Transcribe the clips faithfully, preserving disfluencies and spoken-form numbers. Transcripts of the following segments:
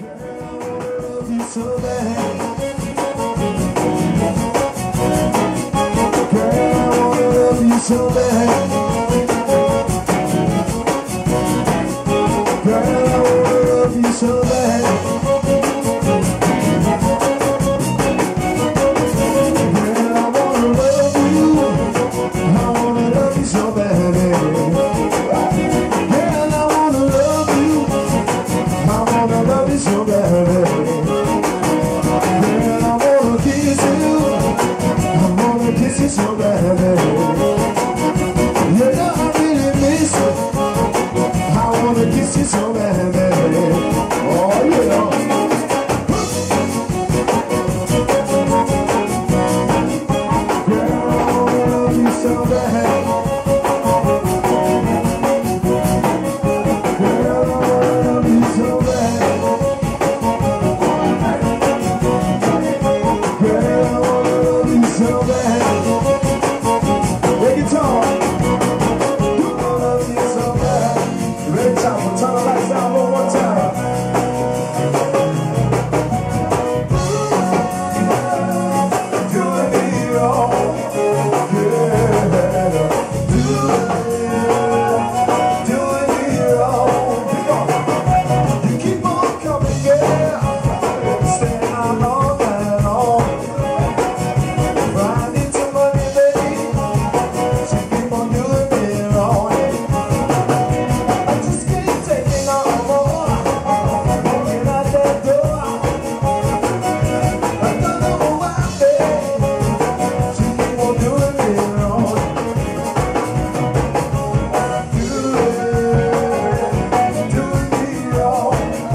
love you so bad. Girl, I wanna love you so bad. Girl, I wanna love you so bad. Girl, I wanna love you. I wanna love you so bad. Girl, I wanna love you. I wanna love you so bad. Girl, I wanna kiss you. I wanna kiss you so bad. Yeah, I really miss you. I wanna kiss you so bad. Oh yeah. Girl, I wanna love you so bad. Girl, I wanna love you so bad. Girl, I wanna love you so bad. Hey, guitar. I wanna love you so bad. You ready, Tom? Turn the lights down one more time. Doing me wrong. Yeah. Doing, doing me wrong. Come on. You keep on coming, yeah. Staying out all night long. I need some money, baby. So keep on doing me wrong. I just can't take it no more. Walking out that door. I don't know why, baby. So keep on doing me wrong. Doing, doing me wrong.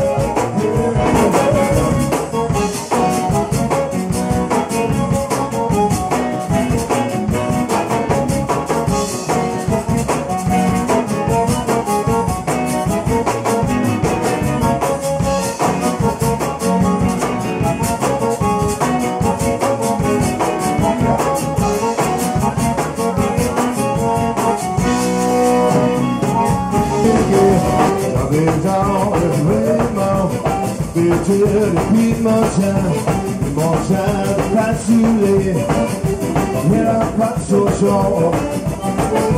I've been down and way more. Been to repeat more time, more time to pass you late. Yeah, I'm not so sure.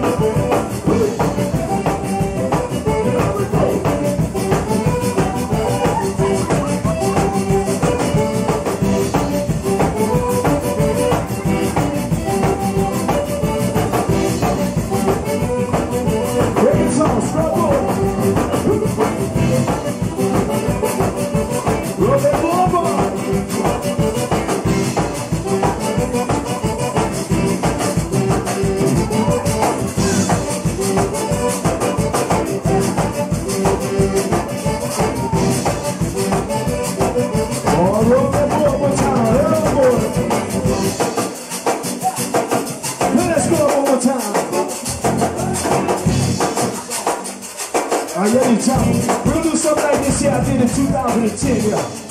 Great song, struggle. Robert Boba. Oh, Robert Boba time, Robert. Let's go one more time. Are you ready, Tom? We're gonna do something like this here I did in two thousand ten, yeah.